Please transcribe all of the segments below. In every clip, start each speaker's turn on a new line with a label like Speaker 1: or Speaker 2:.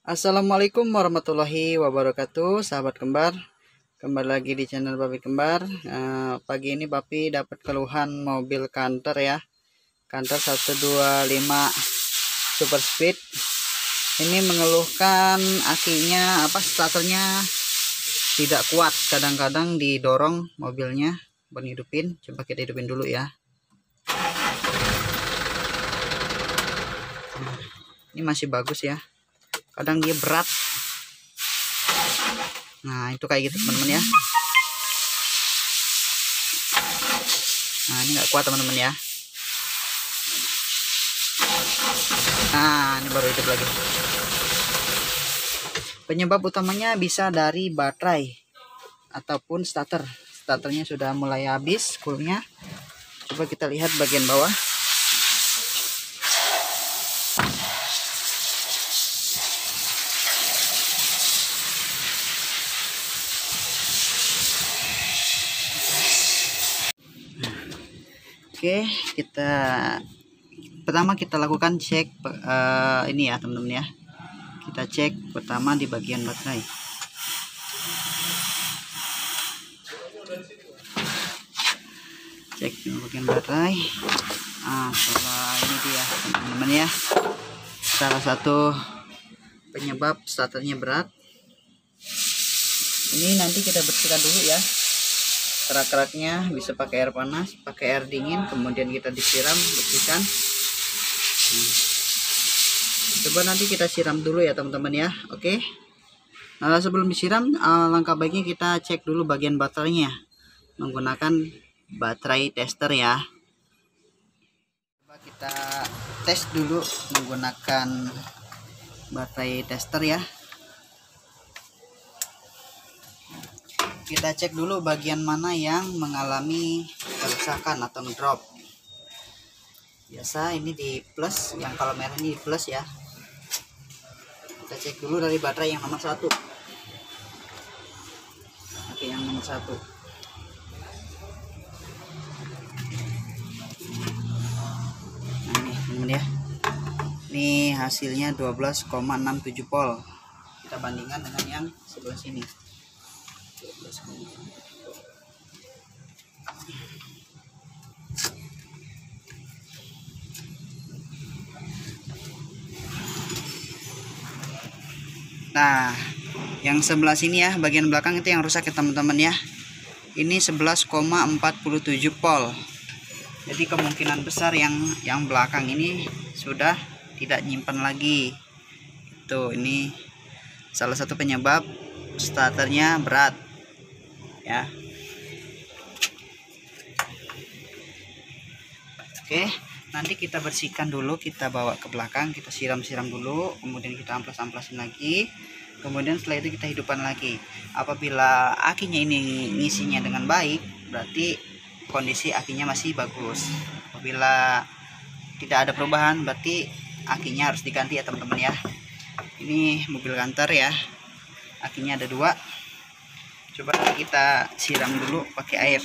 Speaker 1: Assalamualaikum warahmatullahi wabarakatuh, sahabat kembar. Kembali lagi di channel Babi Kembar. Pagi ini Babi dapat keluhan mobil Canter ya, Canter 125 Super Speed. Ini mengeluhkan akinya starternya tidak kuat. Kadang-kadang didorong mobilnya, hidupin. Coba kita hidupin dulu ya. Ini masih bagus ya. Kadang dia berat. Nah itu kayak gitu teman-teman ya. Nah ini nggak kuat teman-teman ya. Nah ini baru hidup lagi. Penyebab utamanya bisa dari baterai ataupun starter. Starternya sudah mulai habis coolnya. Coba kita lihat bagian bawah. Oke, pertama kita lakukan cek ini ya teman-teman ya. Kita cek pertama di bagian baterai. Cek di bagian baterai. Setelah ini dia teman-teman ya. Salah satu penyebab starternya berat. Ini nanti kita bersihkan dulu ya. Kerak-keraknya bisa pakai air panas, pakai air dingin, kemudian kita disiram, bersihkan. Coba nanti kita siram dulu ya teman-teman ya. Oke. Sebelum disiram, langkah baiknya kita cek dulu bagian baterainya menggunakan baterai tester ya. Coba kita tes dulu menggunakan baterai tester ya. Kita cek dulu bagian mana yang mengalami kerusakan atau ngedrop. Biasa ini di plus, yang kalau merah ini di plus ya. Kita cek dulu dari baterai yang nomor 1. Oke, yang nomor 1. Nah ini teman-teman ya. Ini hasilnya 12,67 volt. Kita bandingkan dengan yang sebelah sini. Nah, yang sebelah sini ya, bagian belakang itu yang rusak ya teman-teman ya. Ini 11,47 volt. Jadi kemungkinan besar yang belakang ini sudah tidak nyimpan lagi. Tuh, ini salah satu penyebab starternya berat. Ya. Oke, nanti kita bersihkan dulu, kita bawa ke belakang, kita siram-siram dulu, kemudian kita amplas-amplasin lagi, kemudian setelah itu kita hidupkan lagi. Apabila akinya ini ngisinya dengan baik, berarti kondisi akinya masih bagus. Apabila tidak ada perubahan, berarti akinya harus diganti ya teman-teman ya. Ini mobil Canter ya, akinya ada 2. Coba kita siram dulu pakai air.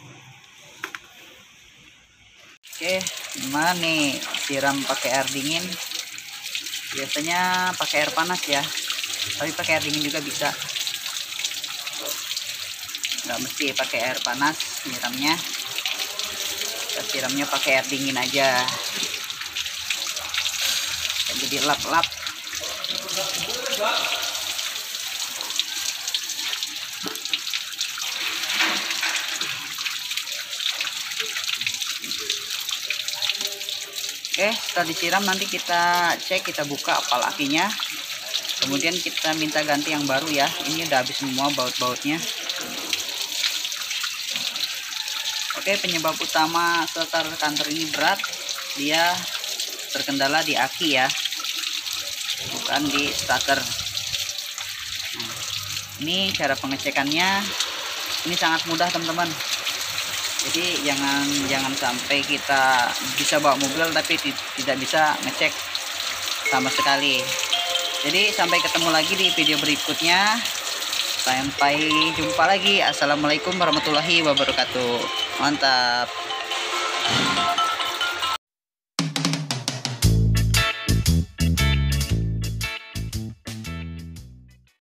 Speaker 1: Oke, gimana nih siram pakai air dingin? Biasanya pakai air panas ya, tapi pakai air dingin juga bisa. Nggak mesti pakai air panas siramnya. Kita siramnya pakai air dingin aja. Jadi lap-lap. Oke, setelah disiram nanti kita cek, kita buka apal akinya. Kemudian kita minta ganti yang baru ya. Ini udah habis semua baut-bautnya. Oke, penyebab utama starter Canter ini berat, dia terkendala di aki ya, bukan di starter. Nah, ini cara pengecekannya, ini sangat mudah teman-teman. Jadi jangan sampai kita bisa bawa mobil tapi tidak bisa ngecek sama sekali. Jadi sampai ketemu lagi di video berikutnya. Sampai jumpa lagi. Assalamualaikum warahmatullahi wabarakatuh. Mantap.